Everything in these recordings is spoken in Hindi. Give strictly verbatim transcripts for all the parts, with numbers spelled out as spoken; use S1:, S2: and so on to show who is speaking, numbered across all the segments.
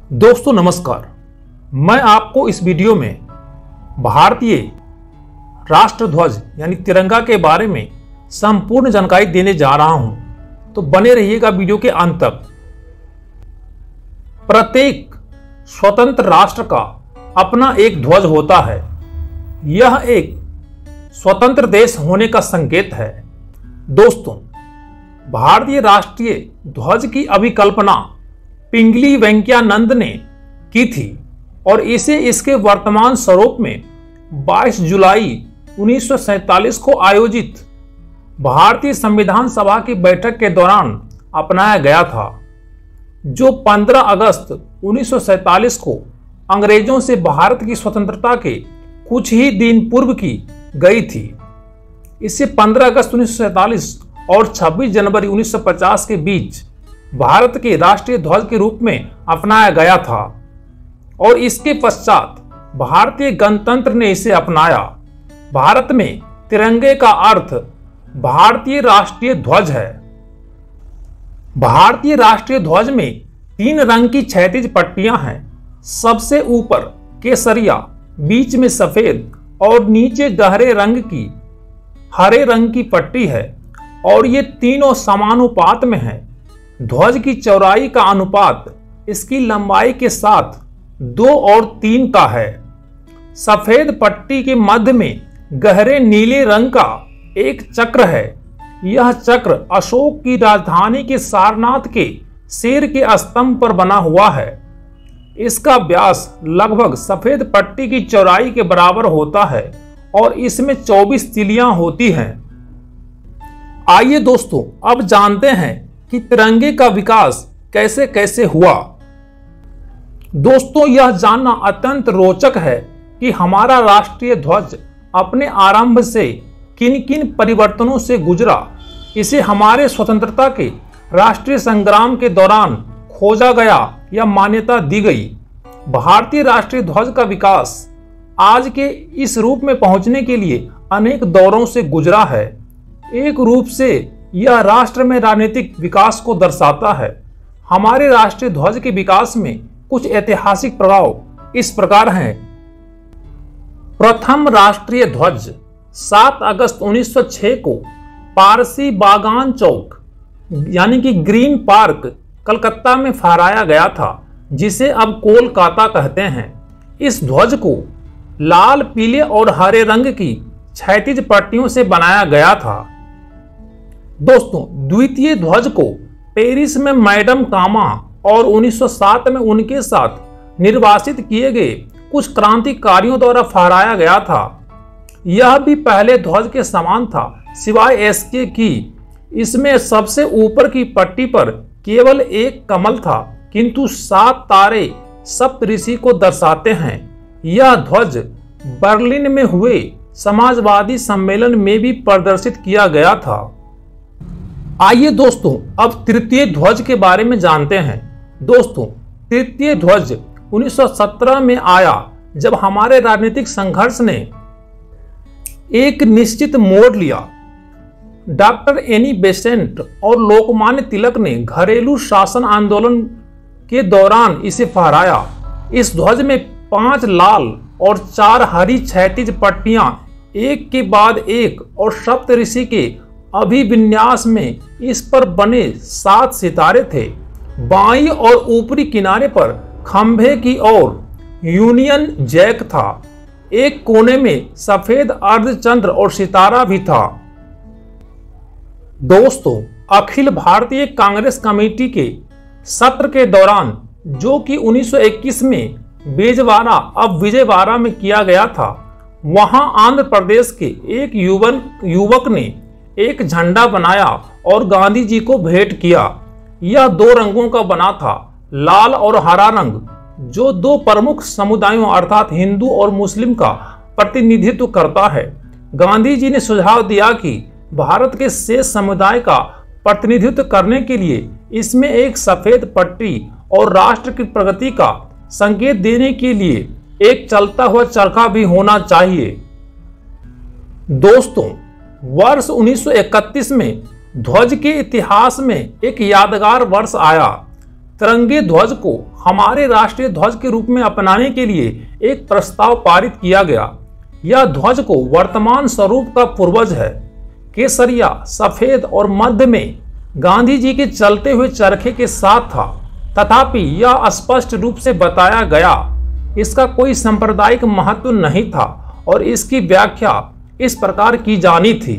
S1: दोस्तों नमस्कार। मैं आपको इस वीडियो में भारतीय राष्ट्रध्वज यानी तिरंगा के बारे में संपूर्ण जानकारी देने जा रहा हूं, तो बने रहिएगा वीडियो के अंत तक। प्रत्येक स्वतंत्र राष्ट्र का अपना एक ध्वज होता है। यह एक स्वतंत्र देश होने का संकेत है। दोस्तों, भारतीय राष्ट्रीय ध्वज की अभिकल्पना पिंगली वेंकैयानंद ने की थी और इसे इसके वर्तमान स्वरूप में बाईस जुलाई उन्नीस सौ सैंतालीस को आयोजित भारतीय संविधान सभा की बैठक के दौरान अपनाया गया था, जो पंद्रह अगस्त उन्नीस सौ सैंतालीस को अंग्रेजों से भारत की स्वतंत्रता के कुछ ही दिन पूर्व की गई थी। इसे पंद्रह अगस्त उन्नीस सौ सैंतालीस और छब्बीस जनवरी उन्नीस सौ पचास के बीच भारत के राष्ट्रीय ध्वज के रूप में अपनाया गया था और इसके पश्चात भारतीय गणतंत्र ने इसे अपनाया। भारत में तिरंगे का अर्थ भारतीय राष्ट्रीय ध्वज है। भारतीय राष्ट्रीय ध्वज में तीन रंग की क्षैतिज पट्टियां हैं। सबसे ऊपर केसरिया, बीच में सफेद और नीचे गहरे रंग की हरे रंग की पट्टी है और ये तीनों समानुपात में हैं। ध्वज की चौड़ाई का अनुपात इसकी लंबाई के साथ दो और तीन का है। सफेद पट्टी के मध्य में गहरे नीले रंग का एक चक्र है। यह चक्र अशोक की राजधानी के सारनाथ के शेर के स्तंभ पर बना हुआ है। इसका व्यास लगभग सफेद पट्टी की चौड़ाई के बराबर होता है और इसमें चौबीस तिलियां होती हैं। आइए दोस्तों, अब जानते हैं कि तिरंगे का विकास कैसे कैसे हुआ। दोस्तों, यह जानना अत्यंत रोचक है कि हमारा राष्ट्रीय ध्वज अपने आरंभ से किन किन परिवर्तनों से गुजरा। इसे हमारे स्वतंत्रता के राष्ट्रीय संग्राम के दौरान खोजा गया या मान्यता दी गई। भारतीय राष्ट्रीय ध्वज का विकास आज के इस रूप में पहुंचने के लिए अनेक दौरों से गुजरा है। एक रूप से यह राष्ट्र में राजनीतिक विकास को दर्शाता है। हमारे राष्ट्रीय ध्वज के विकास में कुछ ऐतिहासिक प्रभाव इस प्रकार हैं। प्रथम राष्ट्रीय ध्वज सात अगस्त उन्नीस सौ छह को पारसी बागान चौक यानी कि ग्रीन पार्क कलकत्ता में फहराया गया था, जिसे अब कोलकाता कहते हैं। इस ध्वज को लाल, पीले और हरे रंग की क्षैतिज पट्टियों से बनाया गया था। दोस्तों, द्वितीय ध्वज को पेरिस में मैडम कामा और उन्नीस सौ सात में उनके साथ निर्वासित किए गए कुछ क्रांतिकारियों द्वारा फहराया गया था। यह भी पहले ध्वज के समान था, सिवाय इसके कि इसमें सबसे ऊपर की पट्टी पर केवल एक कमल था, किंतु सात तारे सप्तऋषि को दर्शाते हैं। यह ध्वज बर्लिन में हुए समाजवादी सम्मेलन में भी प्रदर्शित किया गया था। आइए दोस्तों, अब तृतीय ध्वज के बारे में जानते हैं। दोस्तों, तृतीय ध्वज उन्नीस सौ सत्रह में आया, जब हमारे राजनीतिक संघर्ष ने एक निश्चित मोड़ लिया। डॉक्टर एनी बेसेंट और लोकमान्य तिलक ने घरेलू शासन आंदोलन के दौरान इसे फहराया। इस ध्वज में पांच लाल और चार हरी क्षैतिज पट्टियां एक के बाद एक और सप्तऋषि के अभिविन्यास में इस पर बने सात सितारे थे। बाईं और ऊपरी किनारे पर खंभे की ओर यूनियन जैक था। एक कोने में सफेद अर्धचंद्र और सितारा भी था। दोस्तों, अखिल भारतीय कांग्रेस कमेटी के सत्र के दौरान, जो कि उन्नीस सौ इक्कीस में बेजवाड़ा अब विजयवाड़ा में किया गया था, वहां आंध्र प्रदेश के एक युवक युवक ने एक झंडा बनाया और गांधी जी को भेंट किया। यह दो रंगों का बना था, लाल और हरा रंग, जो दो प्रमुख समुदायों अर्थात हिंदू और मुस्लिम का प्रतिनिधित्व करता है। गांधी जी ने सुझाव दिया कि भारत के शेष समुदाय का प्रतिनिधित्व करने के लिए इसमें एक सफेद पट्टी और राष्ट्र की प्रगति का संकेत देने के लिए एक चलता हुआ चरखा भी होना चाहिए। दोस्तों, वर्ष उन्नीस सौ इकतीस में ध्वज के इतिहास में एक यादगार वर्ष आया। तिरंगे ध्वज को हमारे राष्ट्रीय ध्वज के रूप में अपनाने के लिए एक प्रस्ताव पारित किया गया। यह ध्वज को वर्तमान स्वरूप का पूर्वज है। केसरिया, सफेद और मध्य में गांधी जी के चलते हुए चरखे के साथ था, तथापि यह स्पष्ट रूप से बताया गया इसका कोई सांप्रदायिक महत्व नहीं था और इसकी व्याख्या इस प्रकार की जानी थी।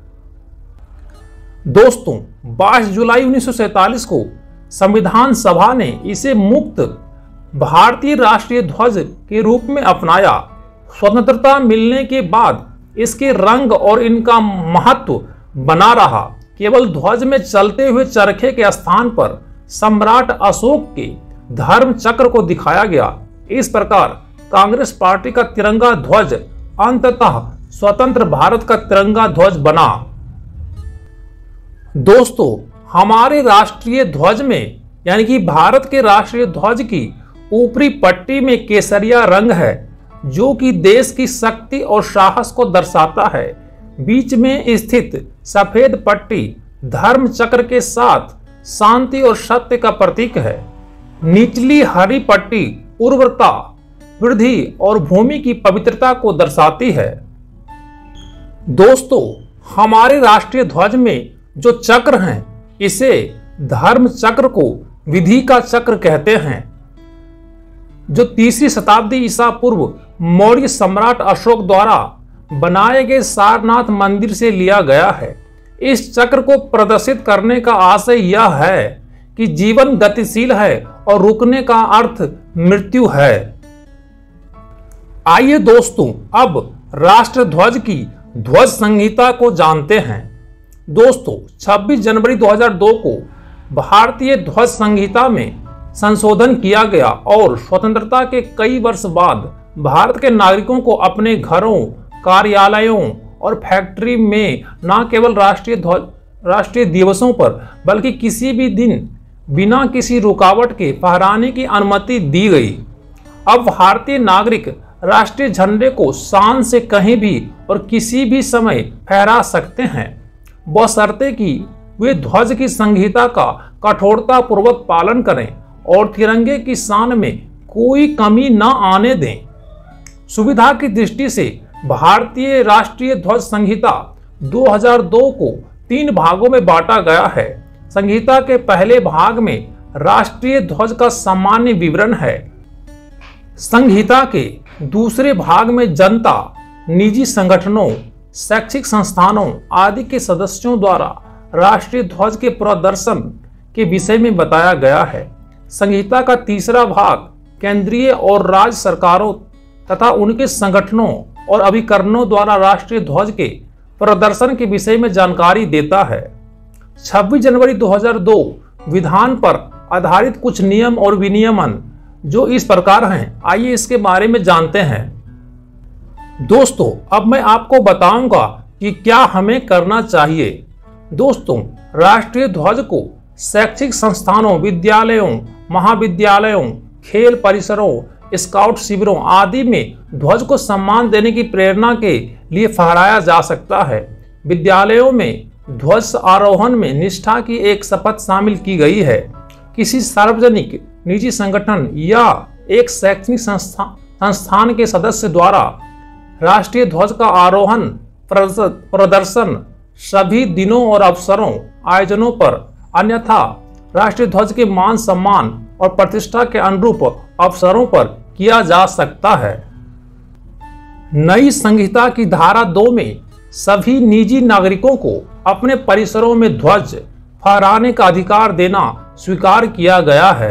S1: दोस्तों, बाईस जुलाई उन्नीस सौ सैंतालीस को संविधान सभा ने इसे मुक्त भारतीय राष्ट्रीय ध्वज के रूप में अपनाया। स्वतंत्रता मिलने के बाद इसके रंग और इनका महत्व बना रहा। केवल ध्वज में चलते हुए चरखे के स्थान पर सम्राट अशोक के धर्म चक्र को दिखाया गया। इस प्रकार कांग्रेस पार्टी का तिरंगा ध्वज अंततः स्वतंत्र भारत का तिरंगा ध्वज बना। दोस्तों, हमारे राष्ट्रीय ध्वज में यानी कि भारत के राष्ट्रीय ध्वज की ऊपरी पट्टी में केसरिया रंग है, जो कि देश की शक्ति और साहस को दर्शाता है। बीच में स्थित सफेद पट्टी धर्म चक्र के साथ शांति और सत्य का प्रतीक है। निचली हरी पट्टी उर्वरता, वृद्धि और भूमि की पवित्रता को दर्शाती है। दोस्तों, हमारे राष्ट्रीय ध्वज में जो चक्र हैं, इसे धर्म चक्र को विधि का चक्र कहते हैं, जो तीसरी शताब्दी ईसा पूर्व मौर्य सम्राट अशोक द्वारा बनाए गए सारनाथ मंदिर से लिया गया है। इस चक्र को प्रदर्शित करने का आशय यह है कि जीवन गतिशील है और रुकने का अर्थ मृत्यु है। आइए दोस्तों, अब राष्ट्र ध्वज की ध्वज संहिता को जानते हैं। दोस्तों, छब्बीस जनवरी दो हज़ार दो को भारतीय ध्वज संहिता में संशोधन किया गया और स्वतंत्रता के कई वर्ष बाद भारत के नागरिकों को अपने घरों, कार्यालयों और फैक्ट्री में न केवल राष्ट्रीय ध्वज राष्ट्रीय दिवसों पर बल्कि किसी भी दिन बिना किसी रुकावट के फहराने की अनुमति दी गई। अब भारतीय नागरिक राष्ट्रीय झंडे को शान से कहीं भी और किसी भी समय फहरा सकते हैं, बशर्ते कि वे ध्वज की संहिता का कठोरता पूर्वक पालन करें और तिरंगे की शान में कोई कमी न आने दें। सुविधा की दृष्टि से भारतीय राष्ट्रीय ध्वज संहिता दो हज़ार दो को तीन भागों में बांटा गया है। संहिता के पहले भाग में राष्ट्रीय ध्वज का सामान्य विवरण है। संहिता के दूसरे भाग में जनता, निजी संगठनों, शैक्षिक संस्थानों आदि के सदस्यों द्वारा राष्ट्रीय ध्वज के प्रदर्शन के विषय में बताया गया है। संहिता का तीसरा भाग केंद्रीय और राज्य सरकारों तथा उनके संगठनों और अभिकरणों द्वारा राष्ट्रीय ध्वज के प्रदर्शन के विषय में जानकारी देता है। छब्बीस जनवरी दो हज़ार दो विधान पर आधारित कुछ नियम और विनियमन जो इस प्रकार हैं, आइए इसके बारे में जानते हैं। दोस्तों, अब मैं आपको बताऊंगा कि क्या हमें करना चाहिए। दोस्तों, राष्ट्रीय ध्वज को शैक्षिक संस्थानों, विद्यालयों, महाविद्यालयों, खेल परिसरों, स्काउट शिविरों आदि में ध्वज को सम्मान देने की प्रेरणा के लिए फहराया जा सकता है। विद्यालयों में ध्वज आरोहण में निष्ठा की एक शपथ शामिल की गई है। किसी सार्वजनिक, निजी संगठन या एक शैक्षणिक संस्था संस्थान के सदस्य द्वारा राष्ट्रीय ध्वज का आरोहण, प्रदर्शन सभी दिनों और अवसरों, आयोजनों पर, अन्यथा राष्ट्रीय ध्वज के मान सम्मान और प्रतिष्ठा के अनुरूप अवसरों पर किया जा सकता है। नई संहिता की धारा दो में सभी निजी नागरिकों को अपने परिसरों में ध्वज फहराने का अधिकार देना स्वीकार किया गया है।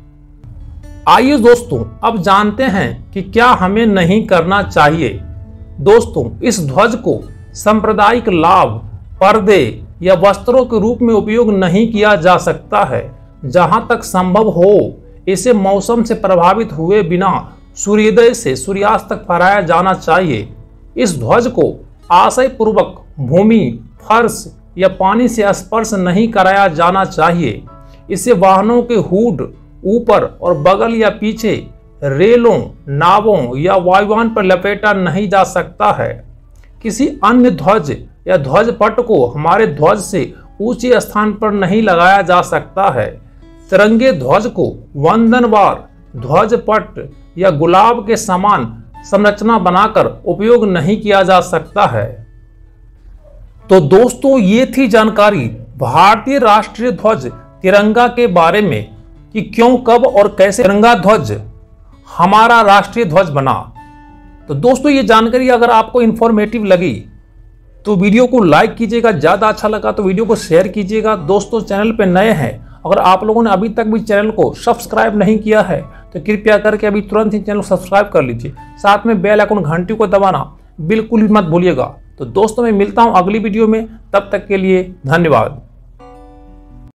S1: आइए दोस्तों, अब जानते हैं कि क्या हमें नहीं करना चाहिए। दोस्तों, इस ध्वज को सांप्रदायिक लाभ, पर्दे या वस्त्रों के रूप में उपयोग नहीं किया जा सकता है। जहां तक संभव हो इसे मौसम से प्रभावित हुए बिना सूर्योदय से सूर्यास्त तक फहराया जाना चाहिए। इस ध्वज को आशयपूर्वक भूमि, फर्श या पानी से स्पर्श नहीं कराया जाना चाहिए। इसे वाहनों के हुड, ऊपर और बगल या पीछे, रेलों, नावों या वायुयान पर लपेटा नहीं जा सकता है। किसी अन्य ध्वज या ध्वज पट को हमारे ध्वज से ऊंचे स्थान पर नहीं लगाया जा सकता है। तिरंगे ध्वज को वंदनवार, ध्वज पट या गुलाब के समान संरचना बनाकर उपयोग नहीं किया जा सकता है। तो दोस्तों, ये थी जानकारी भारतीय राष्ट्रीय ध्वज तिरंगा के बारे में कि क्यों, कब और कैसे तिरंगा ध्वज हमारा राष्ट्रीय ध्वज बना। तो दोस्तों, ये जानकारी अगर आपको इंफॉर्मेटिव लगी तो वीडियो को लाइक कीजिएगा, ज़्यादा अच्छा लगा तो वीडियो को शेयर कीजिएगा। दोस्तों, चैनल पे नए हैं, अगर आप लोगों ने अभी तक भी चैनल को सब्सक्राइब नहीं किया है तो कृपया करके अभी तुरंत ही चैनल को सब्सक्राइब कर लीजिए। साथ में बेल आइकन घंटी को दबाना बिल्कुल भी मत भूलिएगा। तो दोस्तों, मैं मिलता हूँ अगली वीडियो में, तब तक के लिए धन्यवाद।